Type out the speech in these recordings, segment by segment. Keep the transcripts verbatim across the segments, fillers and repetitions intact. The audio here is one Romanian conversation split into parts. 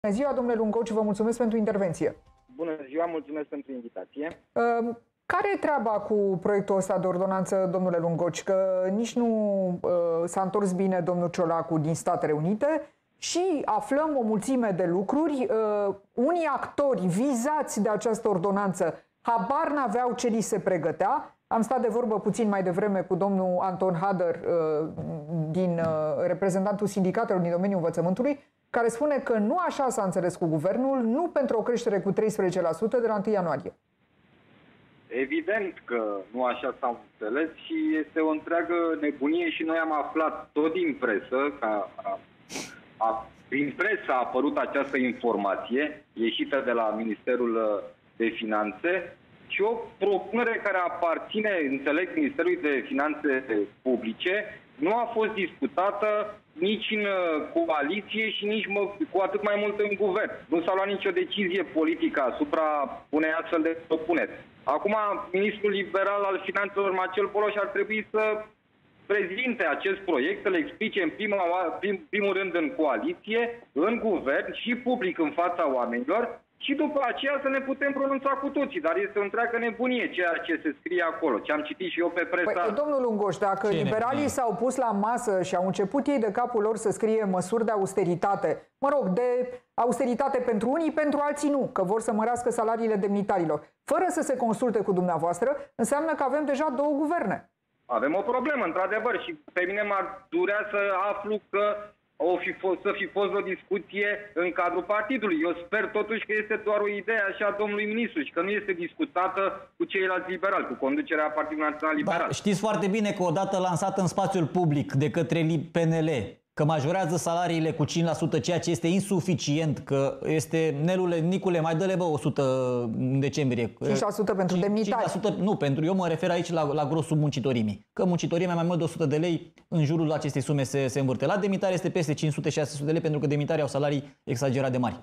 Bună ziua, domnule Lungoci, vă mulțumesc pentru intervenție. Bună ziua, mulțumesc pentru invitație. Uh, care e treaba cu proiectul ăsta de ordonanță, domnule Lungoci? Că nici nu uh, s-a întors bine domnul Ciolacu din Statele Unite și aflăm o mulțime de lucruri. Uh, unii actori vizați de această ordonanță habar n-aveau ce li se pregătea. Am stat de vorbă puțin mai devreme cu domnul Anton Hader, uh, din uh, reprezentantul sindicatelor din domeniul învățământului, care spune că nu așa s-a înțeles cu guvernul, nu pentru o creștere cu treisprezece la sută de la întâi ianuarie. Evident că nu așa s-a înțeles și este o întreagă nebunie și noi am aflat tot din presă, că a, a, prin presă a apărut această informație ieșită de la Ministerul de Finanțe și o propunere care aparține, înțeleg, Ministerului de Finanțe Publice, nu a fost discutată nici în coaliție și nici mă, cu atât mai mult în guvern. Nu s-a luat nicio decizie politică asupra unei astfel de propuneri. Acum, ministrul liberal al finanțelor, Marcel Boloș, ar trebui să prezinte acest proiect, să le explice în prima, prim, primul rând în coaliție, în guvern și public în fața oamenilor, și după aceea să ne putem pronunța cu toții. Dar este o întreagă nebunie ceea ce se scrie acolo, ce am citit și eu pe presă. Păi, domnul Lungoș, dacă ce liberalii s-au pus la masă și au început ei de capul lor să scrie măsuri de austeritate, mă rog, de austeritate pentru unii, pentru alții nu, că vor să mărească salariile demnitarilor, fără să se consulte cu dumneavoastră, înseamnă că avem deja două guverne. Avem o problemă, într-adevăr, și pe mine m-ar durea să aflu că o fi fost, să fi fost o discuție în cadrul partidului. Eu sper totuși că este doar o idee așa a domnului ministru și că nu este discutată cu ceilalți liberali, cu conducerea Partidului Național Liberal. Dar știți foarte bine că odată lansată în spațiul public de către P N L, că majorează salariile cu cinci la sută, ceea ce este insuficient, că este, Nelule, Nicule, mai dă-le bă o sută în decembrie. cinci la sută pentru demnitari. cinci la sută, nu, pentru, eu mă refer aici la, la grosul muncitorimii. Că muncitorimii mai mult de o sută de lei, în jurul acestei sume se, se învârte. La demnitari este peste cinci sute șase sute de lei, pentru că demnitarii au salarii exagerat de mari.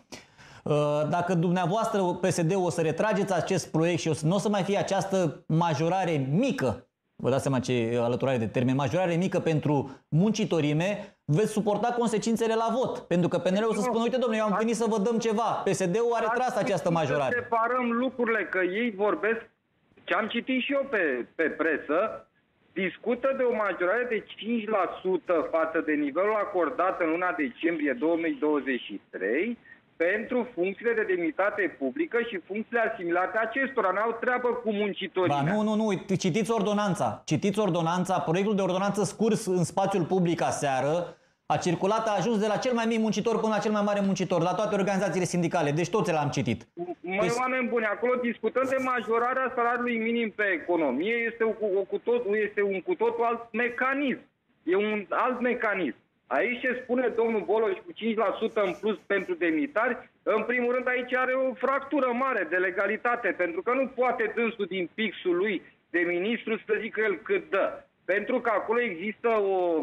Dacă dumneavoastră, P S D-ul, o să retrageți acest proiect și nu o să mai fie această majorare mică, vă dați seama ce alăturare de termen, majorare mică pentru muncitorime, veți suporta consecințele la vot. Pentru că P N L-ul să spună, uite domnule, eu am venit să vă dăm ceva. P S D-ul a retras această majorare. Să separăm lucrurile, că ei vorbesc, ce am citit și eu pe, pe presă, discută de o majorare de cinci la sută față de nivelul acordat în luna decembrie două mii douăzeci și trei, pentru funcțiile de demnitate publică și funcțiile asimilate acestora. N-au treabă cu muncitorii. Ba, nu, nu, nu, citiți ordonanța. Citiți ordonanța, proiectul de ordonanță scurs în spațiul public aseară, a circulat, a ajuns de la cel mai mic muncitor până la cel mai mare muncitor, la toate organizațiile sindicale. Deci toți le-am citit. Măi, oameni buni, acolo discutăm de majorarea salariului minim pe economie, este, o, o, cu tot, este un cu totul alt mecanism. E un alt mecanism. Aici se spune domnul Boloș cu cinci la sută în plus pentru demnitari. În primul rând aici are o fractură mare de legalitate, pentru că nu poate dânsul din pixul lui de ministru să zică el cât dă. Pentru că acolo există o,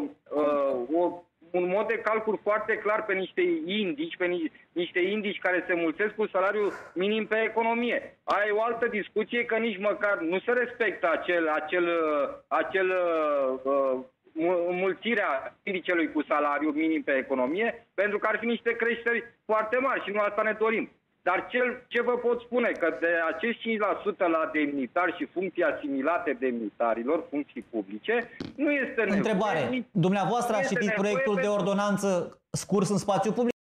o, un mod de calcul foarte clar pe niște indici, pe ni, niște indici care se mulțesc cu salariul minim pe economie. Aia e o altă discuție, că nici măcar nu se respectă acel, acel, acel uh, mulțirea indicelui cu salariul minim pe economie, pentru că ar fi niște creșteri foarte mari și nu asta ne dorim. Dar cel, ce vă pot spune, că de acești cinci la sută la demnitari și funcții asimilate demnitarilor, funcții publice, nu este nevoie. Întrebare. Dumneavoastră ați citit proiectul de ordonanță scurs în spațiu public?